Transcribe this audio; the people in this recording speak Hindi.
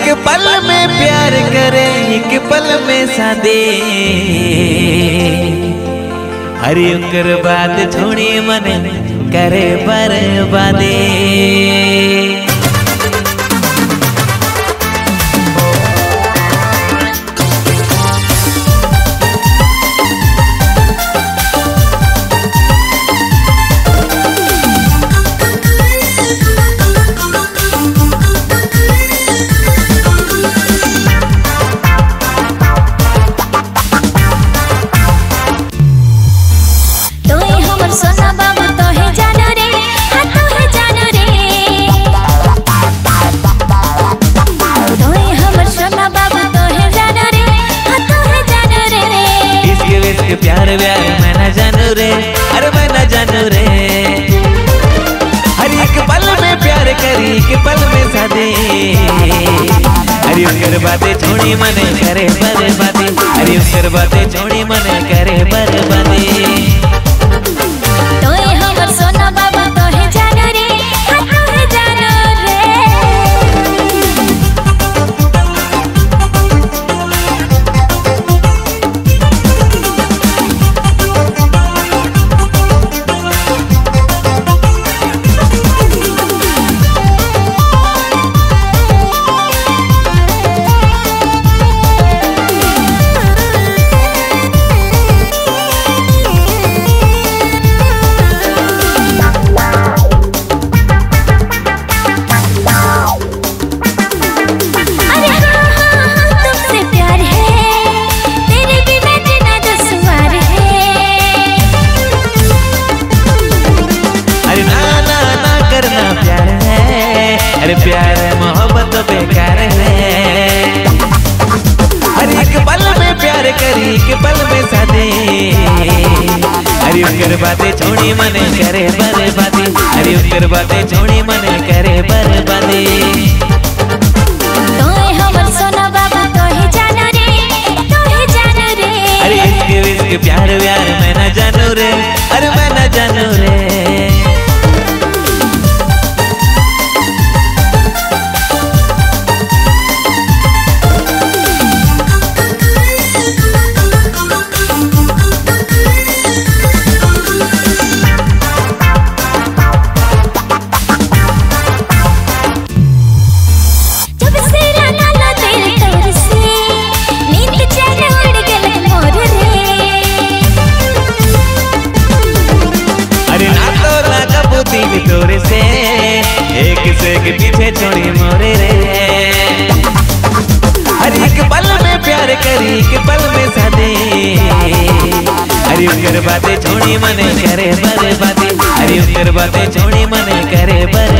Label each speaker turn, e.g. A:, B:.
A: पल में प्यार करे, एक पल में सादे, हरि उकर बात छोड़ी मन करे बर्बादे। प्यार व्यार मैं न जानू रे, अरे मैं न जानू रे। हर एक पल में प्यार करी, एक पल में सादे, हरि उकर बातें छोड़ी मन करे बर्बादी, हरि उकर बातें छोड़ी मन करे बर्बादी।
B: तोय हमर सोना बाबा तोहे जानू रे, तोहे जानू रे।
A: प्यार मोहब्बत बेकार है, हर एक पल में प्यार करी, एक पल में सादे, हरि उकर बातें छोड़ी मन करे बर्बादी, हरि उकर बातें छोड़ी मन करे बर्बादी।
B: तोय हमर सोना बाबा तोहे जानू रे, तोहे जानू रे।
A: अरे इश्क प्यार व्यार मैं न जानू रे, अरे मैं न जानू रे। तोरे से एक से के पीछे छोड़ी मोरे रे, हर एक पल में प्यार करी, एक पल में सादे, हरि उकर बातें छोड़ी मन करे बर्बादी, हरि उकर बातें छोड़ी मन करे बर्बादी।